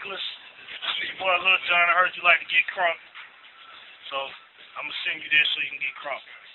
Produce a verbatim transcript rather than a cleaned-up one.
ridiculous. It's your boy Lil Jon. I heard you like to get crunk. So, I'm going to send you this so you can get crunk.